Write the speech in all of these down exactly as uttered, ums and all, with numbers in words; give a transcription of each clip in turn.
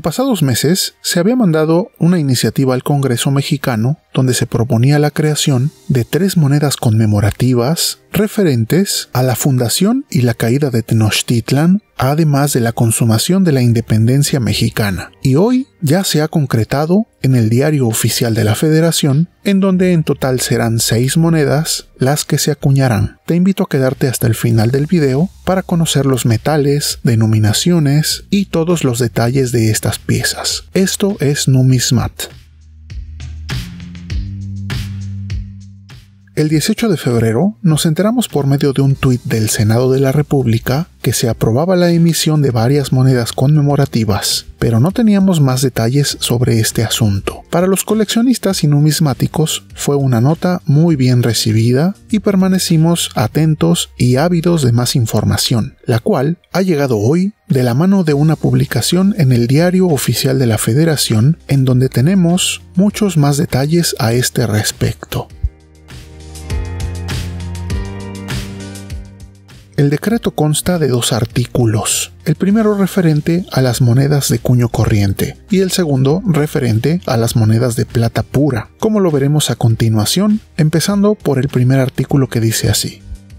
pasados meses se había mandado una iniciativa al Congreso mexicano donde se proponía la creación de tres monedas conmemorativas referentes a la fundación y la caída de Tenochtitlan, además de la consumación de la independencia mexicana. Y hoy ya se ha concretado en el Diario Oficial de la Federación, en donde en total serán seis monedas las que se acuñarán. Te invito a quedarte hasta el final del video para conocer los metales, denominaciones y todos los detalles de estas piezas. Esto es Numismat. El dieciocho de febrero nos enteramos por medio de un tuit del Senado de la República que se aprobaba la emisión de varias monedas conmemorativas, pero no teníamos más detalles sobre este asunto. Para los coleccionistas y numismáticos fue una nota muy bien recibida y permanecimos atentos y ávidos de más información, la cual ha llegado hoy de la mano de una publicación en el Diario Oficial de la Federación, en donde tenemos muchos más detalles a este respecto. El decreto consta de dos artículos, el primero referente a las monedas de cuño corriente y el segundo referente a las monedas de plata pura, como lo veremos a continuación, empezando por el primer artículo que dice así.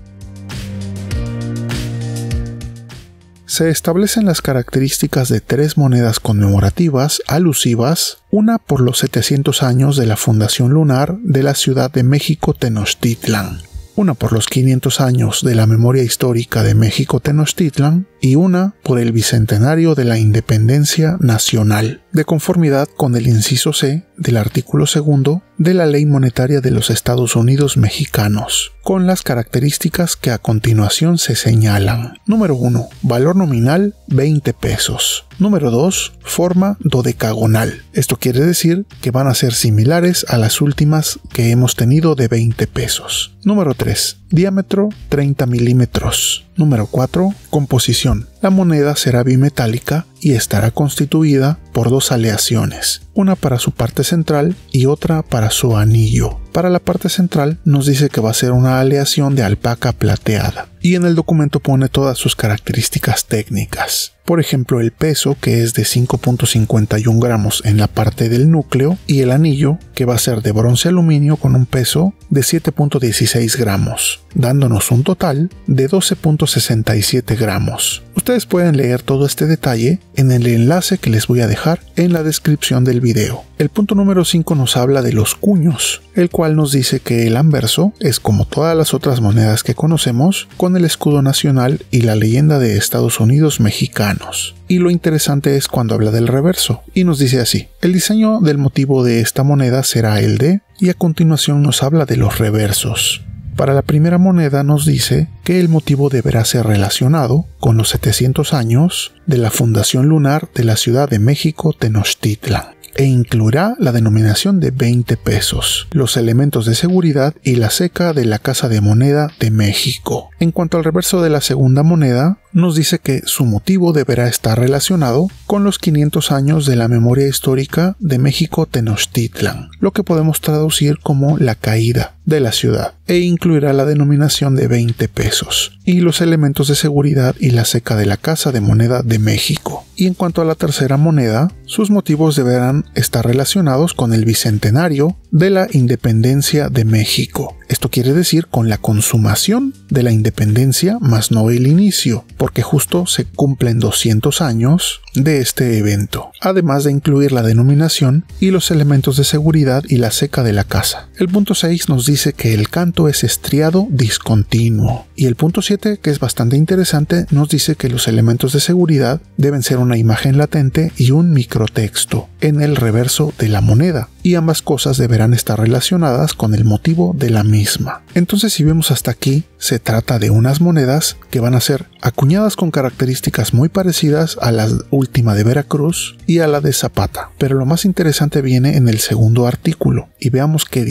Se establecen las características de tres monedas conmemorativas alusivas, una por los setecientos años de la fundación lunar de la Ciudad de México Tenochtitlan, una por los quinientos años de la memoria histórica de México Tenochtitlan y una por el bicentenario de la independencia nacional, de conformidad con el inciso C del artículo segundo de la Ley Monetaria de los Estados Unidos Mexicanos, con las características que a continuación se señalan. Número uno. Valor nominal veinte pesos. Número dos. Forma dodecagonal. Esto quiere decir que van a ser similares a las últimas que hemos tenido de veinte pesos. Número tres. Diámetro treinta milímetros. Número cuatro. Composición. La moneda será bimetálica y estará constituida por dos aleaciones, una para su parte central y otra para su anillo. Para la parte central nos dice que va a ser una aleación de alpaca plateada, y en el documento pone todas sus características técnicas. Por ejemplo, el peso, que es de cinco punto cincuenta y uno gramos en la parte del núcleo, y el anillo, que va a ser de bronce aluminio con un peso de siete punto dieciséis gramos, dándonos un total de doce punto sesenta y siete gramos. Ustedes pueden leer todo este detalle en el enlace que les voy a dejar en la descripción del video. El punto número cinco nos habla de los cuños, el cual nos dice que el anverso es como todas las otras monedas que conocemos, con el escudo nacional y la leyenda de Estados Unidos mexicanos. Y lo interesante es cuando habla del reverso, y nos dice así: el diseño del motivo de esta moneda será el de, y a continuación nos habla de los reversos. Para la primera moneda nos dice que el motivo deberá ser relacionado con los setecientos años de la fundación lunar de la Ciudad de México Tenochtitlan, e incluirá la denominación de veinte pesos, los elementos de seguridad y la ceca de la Casa de Moneda de México. En cuanto al reverso de la segunda moneda, nos dice que su motivo deberá estar relacionado con los quinientos años de la memoria histórica de México Tenochtitlan, lo que podemos traducir como la caída de la ciudad, e incluirá la denominación de veinte pesos y los elementos de seguridad y la ceca de la Casa de Moneda de México. Y en cuanto a la tercera moneda, sus motivos deberán estar relacionados con el bicentenario de la independencia de México. Esto quiere decir con la consumación de la independencia, más no el inicio, porque justo se cumplen doscientos años de este evento, además de incluir la denominación y los elementos de seguridad y la ceca de la casa. El punto seis nos dice que el canto es estriado discontinuo, y el punto siete, que es bastante interesante, nos dice que los elementos de seguridad deben ser una imagen latente y un microtexto en el reverso de la moneda, y ambas cosas deberán estar relacionadas con el motivo de la misma. Entonces, si vemos hasta aquí, se trata de unas monedas que van a ser acuñadas con características muy parecidas a la última de Veracruz y a la de Zapata. Pero lo más interesante viene en el segundo artículo, y veamos qué dice.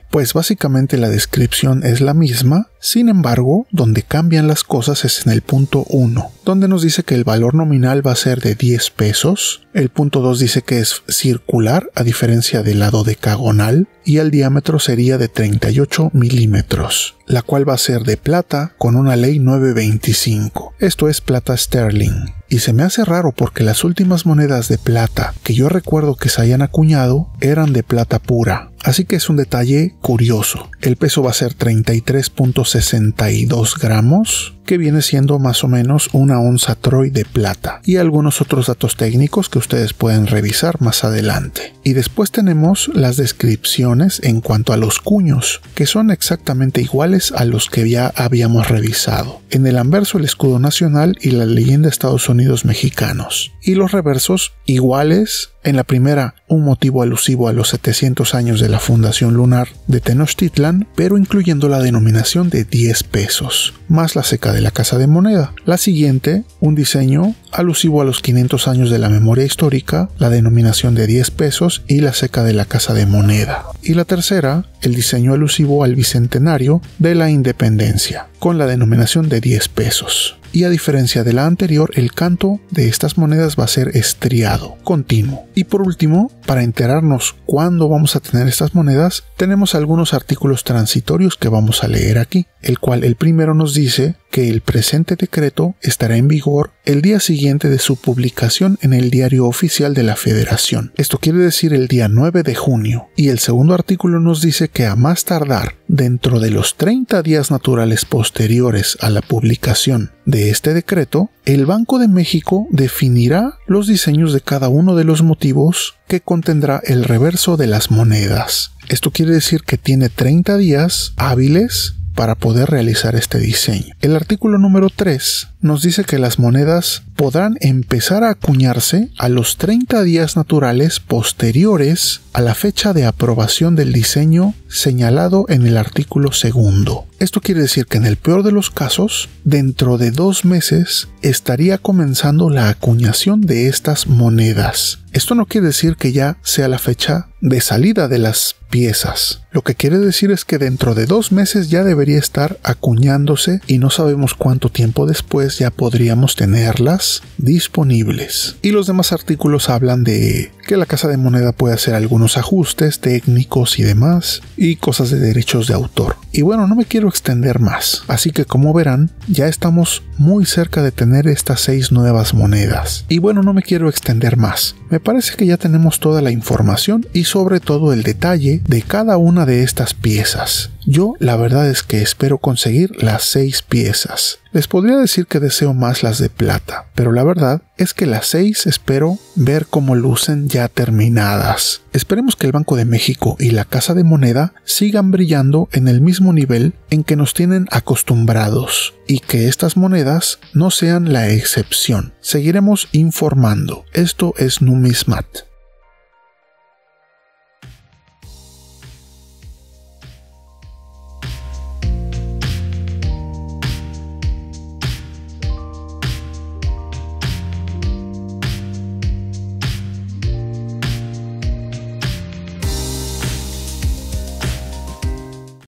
Pues básicamente la descripción es la misma, sin embargo, donde cambian las cosas es en el punto uno, donde nos dice que el valor nominal va a ser de diez pesos, el punto dos dice que es circular a diferencia del lado decagonal y el diámetro sería de treinta y ocho milímetros, la cual va a ser de plata con una ley nueve veinticinco, esto es plata sterling. Y se me hace raro porque las últimas monedas de plata que yo recuerdo que se hayan acuñado eran de plata pura. Así que es un detalle curioso. El peso va a ser treinta y tres punto sesenta y dos gramos, que viene siendo más o menos una onza troy de plata. Y algunos otros datos técnicos que ustedes pueden revisar más adelante. Y después tenemos las descripciones en cuanto a los cuños, que son exactamente iguales a los que ya habíamos revisado. En el anverso el escudo nacional y la leyenda Estados Unidos mexicanos. Y los reversos iguales. En la primera, un motivo alusivo a los setecientos años de la fundación lunar de Tenochtitlan, pero incluyendo la denominación de diez pesos, más la ceca de la casa de moneda. La siguiente, un diseño alusivo a los quinientos años de la memoria histórica, la denominación de diez pesos y la ceca de la casa de moneda. Y la tercera, el diseño alusivo al bicentenario de la independencia, con la denominación de diez pesos. Y a diferencia de la anterior, el canto de estas monedas va a ser estriado, continuo. Y por último, para enterarnos cuándo vamos a tener estas monedas, tenemos algunos artículos transitorios que vamos a leer aquí, el cual el primero nos dice que el presente decreto estará en vigor el día siguiente de su publicación en el Diario Oficial de la Federación. Esto quiere decir el día nueve de junio. Y el segundo artículo nos dice que a más tardar, dentro de los treinta días naturales posteriores a la publicación de este decreto, el Banco de México definirá los diseños de cada uno de los motivos que contendrá el reverso de las monedas. Esto quiere decir que tiene treinta días hábiles para poder realizar este diseño. El artículo número tres nos dice que las monedas podrán empezar a acuñarse a los treinta días naturales posteriores a la fecha de aprobación del diseño señalado en el artículo segundo. Esto quiere decir que en el peor de los casos, dentro de dos meses estaría comenzando la acuñación de estas monedas. Esto no quiere decir que ya sea la fecha de salida de las piezas. Lo que quiere decir es que dentro de dos meses ya debería estar acuñándose y no sabemos cuánto tiempo después ya podríamos tenerlas disponibles. Y los demás artículos hablan de que la casa de moneda puede hacer algunos ajustes técnicos y demás, y cosas de derechos de autor. Y bueno, no me quiero extender más, así que como verán, ya estamos muy cerca de tener estas seis nuevas monedas. Y bueno, no me quiero extender más. Me parece que ya tenemos toda la información y sobre todo el detalle de cada una de estas piezas. Yo la verdad es que espero conseguir las seis piezas. Les podría decir que deseo más las de plata, pero la verdad es que las seis espero ver cómo lucen ya terminadas. Esperemos que el Banco de México y la Casa de Moneda sigan brillando en el mismo nivel en que nos tienen acostumbrados y que estas monedas no sean la excepción. Seguiremos informando. Esto es Numismat.